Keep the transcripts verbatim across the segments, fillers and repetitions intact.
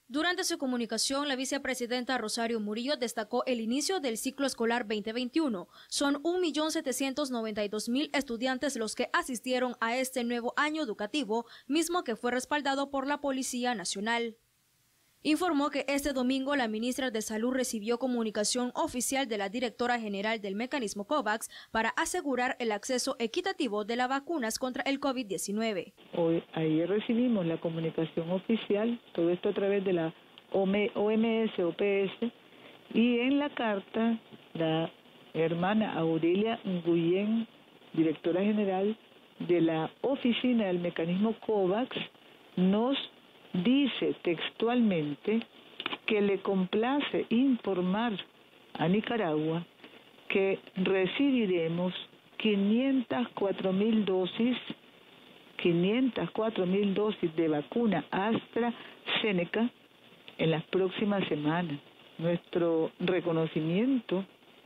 Durante su comunicación, la vicepresidenta Rosario Murillo destacó el inicio del ciclo escolar veinte veintiuno. Son un millón setecientos noventa y dos mil estudiantes los que asistieron a este nuevo año educativo, mismo que fue respaldado por la Policía Nacional. Informó que este domingo la ministra de Salud recibió comunicación oficial de la directora general del mecanismo COVAX para asegurar el acceso equitativo de las vacunas contra el COVID diecinueve. Hoy, ayer recibimos la comunicación oficial, todo esto a través de la O M S, O P S, y en la carta la hermana Aurelia Nguyen, directora general de la oficina del mecanismo COVAX, nos dice textualmente que le complace informar a Nicaragua que recibiremos quinientas cuatro mil dosis, quinientas cuatro mil dosis de vacuna AstraZeneca en las próximas semanas. Nuestro reconocimiento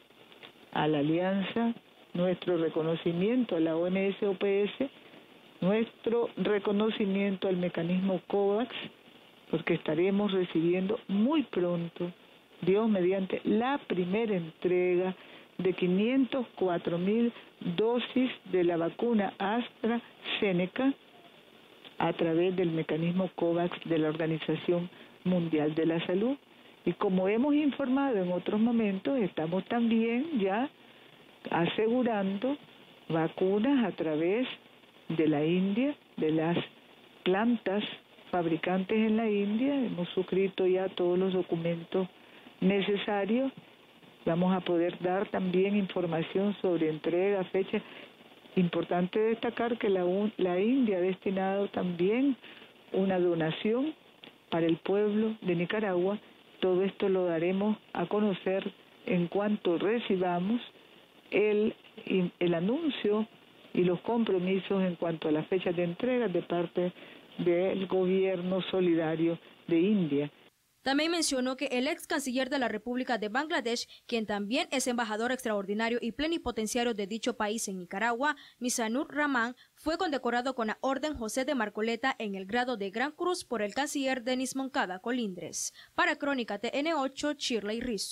a la alianza, nuestro reconocimiento a la O M S O P S, nuestro reconocimiento al mecanismo COVAX, porque estaremos recibiendo muy pronto, Dios mediante, la primera entrega de quinientas cuatro mil dosis de la vacuna AstraZeneca a través del mecanismo COVAX de la Organización Mundial de la Salud. Y como hemos informado en otros momentos, estamos también ya asegurando vacunas a través de la India, de las plantas fabricantes en la India. Hemos suscrito ya todos los documentos necesarios. Vamos a poder dar también información sobre entrega, fecha. Importante destacar que la, la India ha destinado también una donación para el pueblo de Nicaragua. Todo esto lo daremos a conocer en cuanto recibamos el, el anuncio y los compromisos en cuanto a las fechas de entrega de parte del gobierno solidario de India. También mencionó que el ex canciller de la República de Bangladesh, quien también es embajador extraordinario y plenipotenciario de dicho país en Nicaragua, Mizanur Rahman, fue condecorado con la Orden José de Marcoleta en el grado de Gran Cruz por el canciller Denis Moncada Colindres. Para Crónica T N ocho, Shirley Rizzo.